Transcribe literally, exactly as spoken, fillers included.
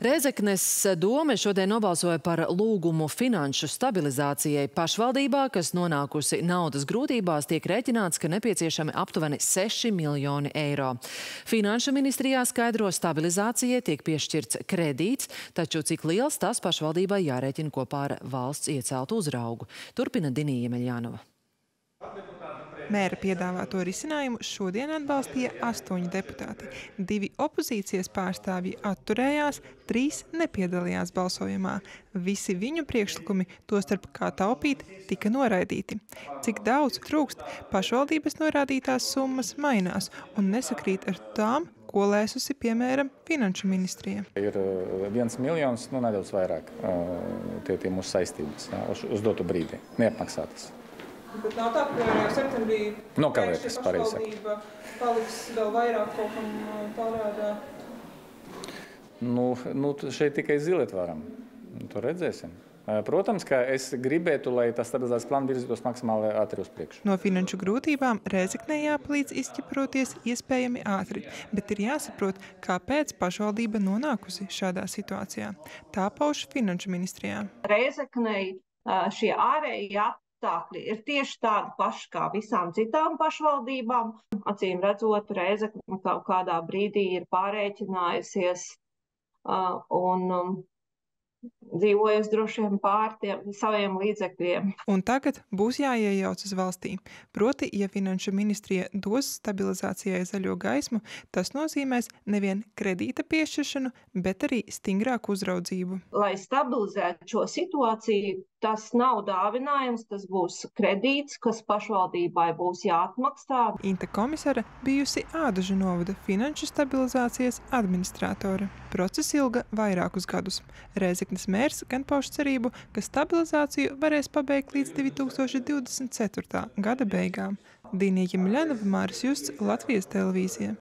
Rēzeknes dome šodien nobalsoja par lūgumu finanšu stabilizācijai. Pašvaldībā, kas nonākusi naudas grūtībās, tiek rēķināts, ka nepieciešami aptuveni seši miljoni eiro. Finanšu ministrijā skaidro, stabilizācijai tiek piešķirts kredīts, taču cik liels tas pašvaldībai jārēķina kopā ar valsts ieceltu uzraugu. Turpina Dinija Meļjanova. Mēra piedāvāto risinājumu šodien atbalstīja astoņi deputāti. Divi opozīcijas pārstāvji atturējās, trīs nepiedalījās balsojumā. Visi viņu priekšlikumi, tostarp kā taupīt, tika noraidīti. Cik daudz trūkst, pašvaldības norādītās summas mainās un nesakrīt ar tām, ko lēsusi, piemēram, Finanšu ministrija. Ir viens miljons, nu nedaudz vairāk, tie, tie mūsu saistības, jā, uz, uz dotu brīdi, neapmaksātas. Bet nav tā, ka jau septembrī Nokavētas, pareizi. pašvaldība paliks vēl vairāk kaut kam parādā? Nu, nu, šeit tikai zilēt varam. To redzēsim. Protams, ka es gribētu, lai tā stabilizācijas plāna virzītos maksimāli ātri uz priekšu. No finanšu grūtībām Rēzeknei jāpalīdz izķeproties iespējami ātri, bet ir jāsaprot, kāpēc pašvaldība nonākusi šādā situācijā. Tā pauž Finanšu ministrijā. Rēzeknei šie ārēji apstākļi ir tieši tādi paši kā visām citām pašvaldībām. Acīm redzot, Rēzekne kaut kādā brīdī ir pārēķinājusies uh, un um, dzīvojas droši vien pār tiem saviem līdzekļiem. Un tagad būs jāiejaucas valstī. Proti, ja Finanšu ministrija dos stabilizācijai zaļo gaismu, tas nozīmēs nevien kredīta piešķiršanu, bet arī stingrāku uzraudzību. Lai stabilizētu šo situāciju, tas nav dāvinājums, tas būs kredīts, kas pašvaldībai būs jāatmaksā. Inte komisāra bijusi Ādažu novada finanšu stabilizācijas administrātore. Process ilga vairākus gadus. Rēzeknes mērs gan pauž cerību, ka stabilizāciju varēs pabeigt līdz divi tūkstoši divdesmit ceturtā gada beigām. Dinija Meļjanova, Māris Justs, Latvijas televīzija.